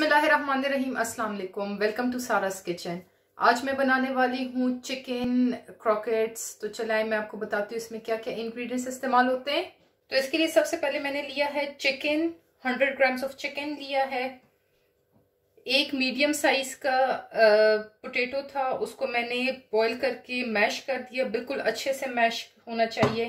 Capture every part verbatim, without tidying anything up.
बिस्मिल्लाहिर्रहमानिर्रहीम, अस्सलाम वालेकुम। Welcome to Sara's kitchen. आज मैं बनाने वाली हूँ चिकन क्रॉकेट्स। तो चलाएं मैं आपको बताती हूँ इसमें क्या क्या इंग्रेडिएंट्स इस्तेमाल होते हैं। तो इसके लिए सबसे पहले मैंने लिया है chicken, hundred grams of chicken लिया है। एक मीडियम साइज का पोटैटो था, उसको मैंने बॉईल करके मैश कर दिया, बिल्कुल अच्छे से मैश होना चाहिए।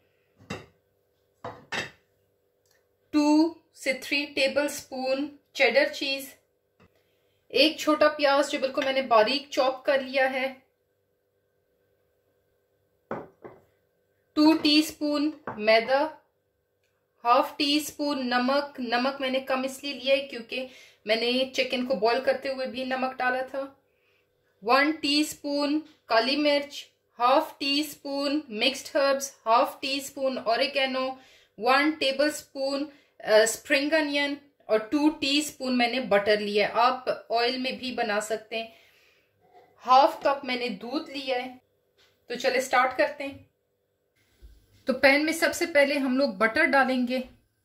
टू से थ्री टेबल स्पून चेडर चीज, एक छोटा प्याज जो बिल्कुल मैंने बारीक चॉप कर लिया है, टू टीस्पून मैदा, हाफ टी स्पून नमक। नमक मैंने कम इसलिए लिया है क्योंकि मैंने चिकन को बॉईल करते हुए भी नमक डाला था। वन टीस्पून काली मिर्च, half teaspoon mixed herbs, half teaspoon oregano, one tablespoon spring onion और टू टीस्पून मैंने बटर लिया है। आप ऑयल में भी बना सकते हैं। हाफ कप मैंने दूध लिया है। तो चले स्टार्ट करते हैं। तो पैन में सबसे पहले हम लोग बटर डालेंगे।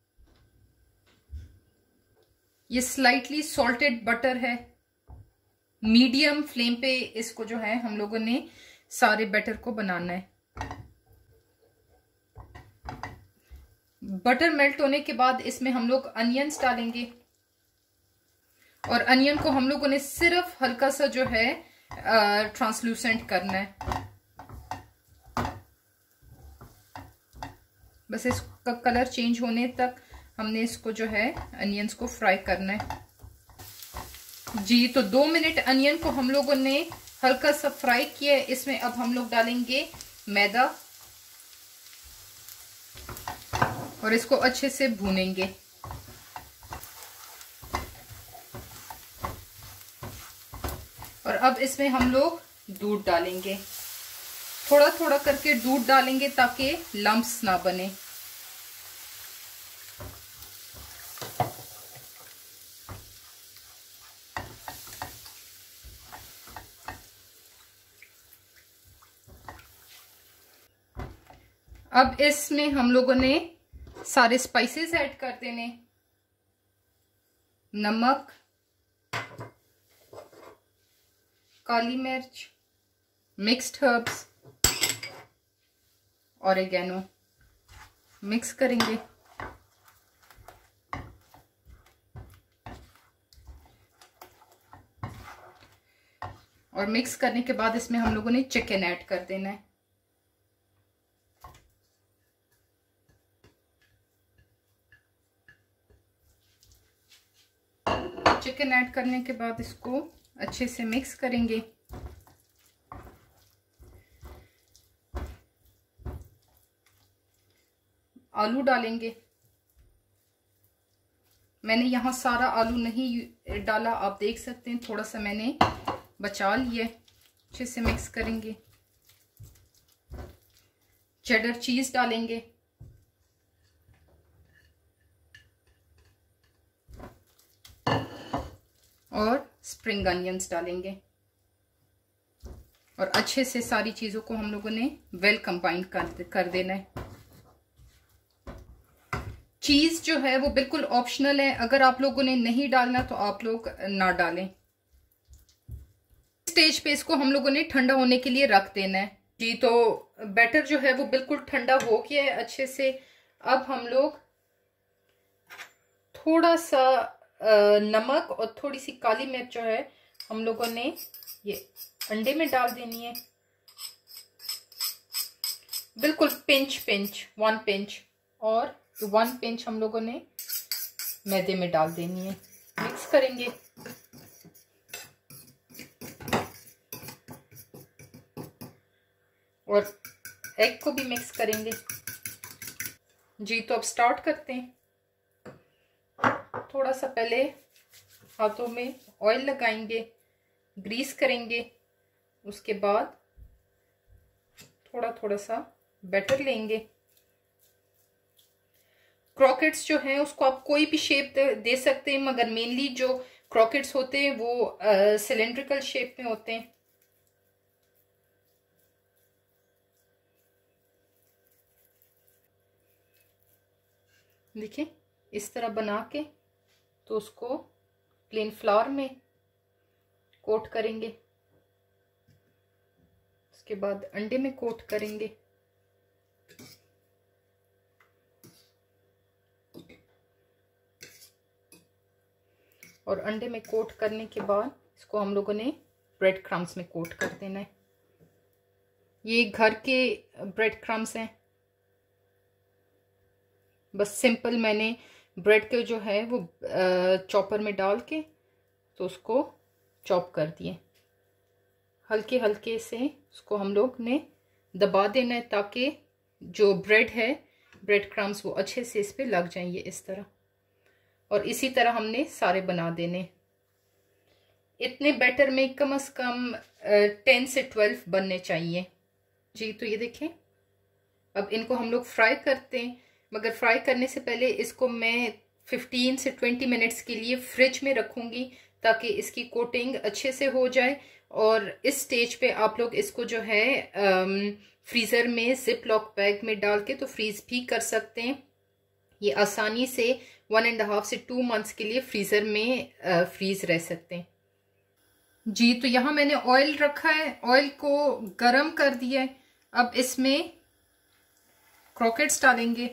ये स्लाइटली सॉल्टेड बटर है। मीडियम फ्लेम पे इसको जो है हम लोगों ने सारे बैटर को बनाना है। बटर मेल्ट होने के बाद इसमें हम लोग अनियंस डालेंगे और अनियन को हम लोगों ने सिर्फ हल्का सा जो है ट्रांसलूसेंट करना है। बस इसका कलर चेंज होने तक हमने इसको जो है अनियंस को फ्राई करना है जी। तो दो मिनट अनियन को हम लोगों ने हल्का सा फ्राई किया है। इसमें अब हम लोग डालेंगे मैदा और इसको अच्छे से भूनेंगे। और अब इसमें हम लोग दूध डालेंगे, थोड़ा थोड़ा करके दूध डालेंगे ताकि लम्प्स ना बने। अब इसमें हम लोगों ने सारे स्पाइसेस ऐड कर देने। नमक, काली मिर्च, मिक्स्ड हर्ब्स, ऑरिगेनो मिक्स करेंगे। और मिक्स करने के बाद इसमें हम लोगों ने चिकन ऐड कर देना है। चिकन ऐड करने के बाद इसको अच्छे से मिक्स करेंगे। आलू डालेंगे। मैंने यहाँ सारा आलू नहीं डाला, आप देख सकते हैं, थोड़ा सा मैंने बचा लिया। अच्छे से मिक्स करेंगे। चेडर चीज डालेंगे और स्प्रिंग अनियंस डालेंगे और अच्छे से सारी चीजों को हम लोगों ने वेल कंबाइन कर कर देना है। चीज जो है वो बिल्कुल ऑप्शनल है, अगर आप लोगों ने नहीं डालना तो आप लोग ना डालें। स्टेज पे इसको हम लोगों ने ठंडा होने के लिए रख देना है जी। तो बैटर जो है वो बिल्कुल ठंडा हो गया है अच्छे से। अब हम लोग थोड़ा सा नमक और थोड़ी सी काली मिर्च जो है हम लोगों ने ये अंडे में डाल देनी है। बिल्कुल पिंच पिंच, वन पिंच, और वन पिंच हम लोगों ने मैदे में डाल देनी है। मिक्स करेंगे। और एग को भी मिक्स करेंगे जी। तो अब स्टार्ट करते हैं। थोड़ा सा पहले हाथों में ऑयल लगाएंगे, ग्रीस करेंगे। उसके बाद थोड़ा थोड़ा सा बैटर लेंगे। क्रॉकेट्स जो हैं उसको आप कोई भी शेप दे सकते हैं, मगर मेनली जो क्रॉकेट्स होते हैं वो सिलेंड्रिकल शेप में होते हैं। देखिए इस तरह बना के तो उसको प्लेन फ्लावर में कोट करेंगे, उसके बाद अंडे में कोट करेंगे, और अंडे में कोट करने के बाद इसको हम लोगों ने ब्रेड क्रम्स में कोट कर देना है। ये घर के ब्रेड क्रम्स हैं, बस सिंपल मैंने ब्रेड के जो है वो चॉपर में डाल के तो उसको चॉप कर दिए। हल्के हल्के से उसको हम लोग ने दबा देना है ताकि जो ब्रेड है, ब्रेड क्रम्स वो अच्छे से इस पे लग जाएंगे इस तरह। और इसी तरह हमने सारे बना देने। इतने बैटर में कम से कम टेन से ट्वेल्व बनने चाहिए जी। तो ये देखें, अब इनको हम लोग फ्राई करते हैं, मगर फ्राई करने से पहले इसको मैं फिफ्टीन से ट्वेंटी मिनट्स के लिए फ्रिज में रखूंगी ताकि इसकी कोटिंग अच्छे से हो जाए। और इस स्टेज पे आप लोग इसको जो है फ्रीज़र में जिप लॉक बैग में डाल के तो फ्रीज भी कर सकते हैं। ये आसानी से वन एंड हाफ से टू मंथ्स के लिए फ्रीज़र में फ्रीज रह सकते हैं जी। तो यहाँ मैंने ऑयल रखा है, ऑयल को गरम कर दिया है। अब इसमें क्रॉकेट्स डालेंगे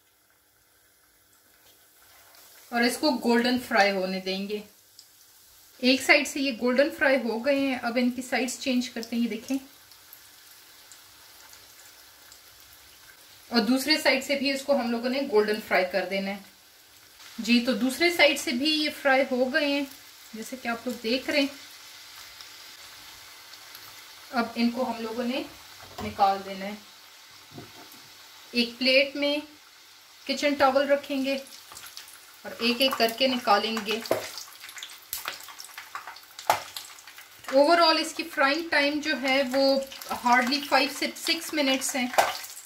और इसको गोल्डन फ्राई होने देंगे। एक साइड से ये गोल्डन फ्राई हो गए हैं, अब इनकी साइड्स चेंज करते हैं, ये देखें। और दूसरे साइड से भी इसको हम लोगों ने गोल्डन फ्राई कर देना है जी। तो दूसरे साइड से भी ये फ्राई हो गए हैं जैसे कि आप लोग देख रहे हैं। अब इनको हम लोगों ने निकाल देना है। एक प्लेट में किचन टॉवल रखेंगे और एक एक करके निकालेंगे। ओवरऑल इसकी फ्राइंग टाइम जो है वो हार्डली फाइव से सिक्स मिनट्स है।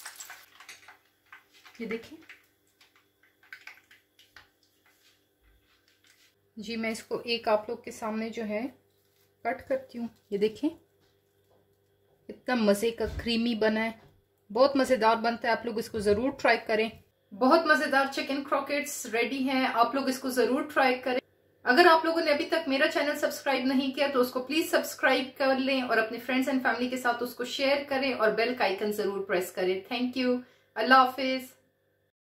ये देखिए जी, मैं इसको एक आप लोग के सामने जो है कट करती हूँ। ये देखें इतना मज़े का क्रीमी बना है, बहुत मज़ेदार बनता है। आप लोग इसको ज़रूर ट्राई करें। बहुत मज़ेदार चिकन क्रॉकेट्स रेडी हैं, आप लोग इसको ज़रूर ट्राई करें। अगर आप लोगों ने अभी तक मेरा चैनल सब्सक्राइब नहीं किया तो उसको प्लीज़ सब्सक्राइब कर लें और अपने फ्रेंड्स एंड फैमिली के साथ उसको शेयर करें और बेल का आइकन ज़रूर प्रेस करें। Thank you. अल्लाह हाफिज़।